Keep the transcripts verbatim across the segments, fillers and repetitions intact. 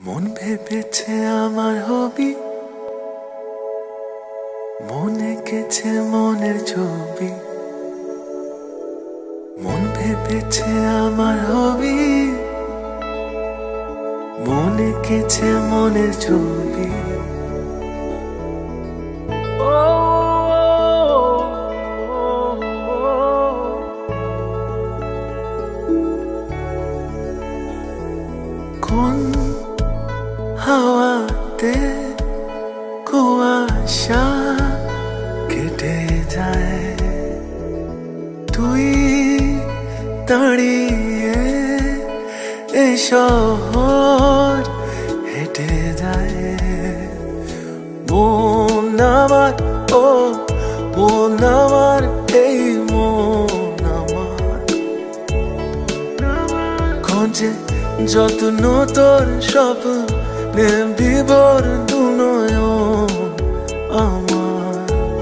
মন ভেবেছে আমার হবি, মন এঁকেছে মনের ছবি। মন ভেবেছে আমার হবি, মন এঁকেছে মনের ছবি। কোন হাওয়াতে কুয়াশা কেটে যায়, তুই দাঁড়িয়ে এই শহর হেঁটে যায়। মন আমার, ও মন আমার, এই মন আমার খোঁজে যত্ন তোর স্বপ্নে বিভোর দু নয়ন আমার।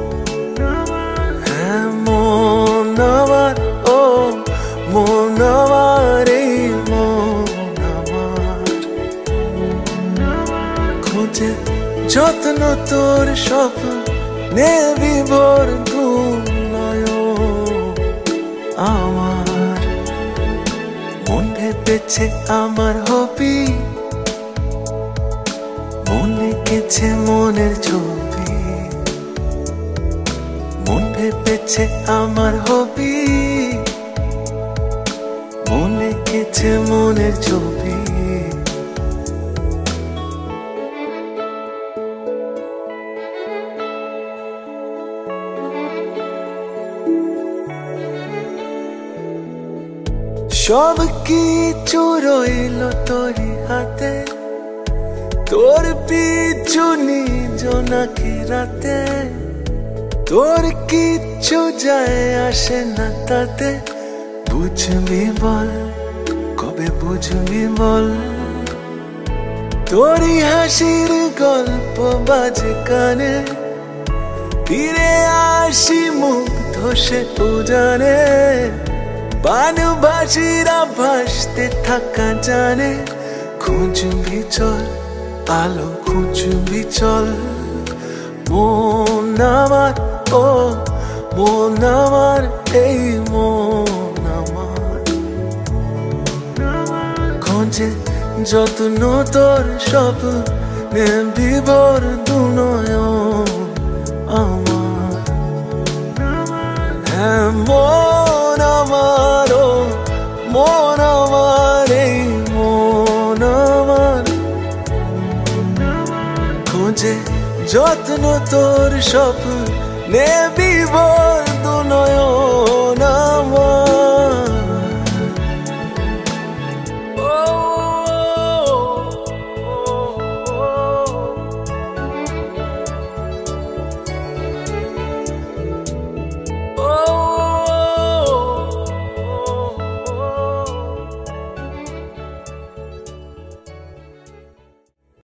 হ্যাঁ মন আমার, ও মন আমার, এই মন আমার খোঁজে যত্ন তোর স্বপ্নে বিভোর দু নয়ন আমার। মন ভেবেছে আমার হবি, মন এঁকেছে মনের ছবি। মন ভেবেছে আমার হবি, মন এঁকেছে মনের ছবি। সব কিছু রইল তোরই হাতে, তোর পিছু নিজ নাকি রাতে। তোর কিচ্ছু যায় আসে না তাতে, বুঝবি বল কবে বুঝবি বল। তোরই হাসির গল্প বাজে কানে, ফিরে আসি মুগ্ধ সে উজানে। বানবাসীরা ভাসতে থাকা জানে, খুঁজবি চল আলো খুঁজবি চল। মন আমার, ও মন আমার, এই মন আমার খোঁজে যত্ন তোর স্বপ্নে বিভোর দু নয়ন আমার। হ্যাঁ মন আমার, ও মন আমার, এই মন আমার খোঁজে যত্ন তোর স্বপ্নে বিভোর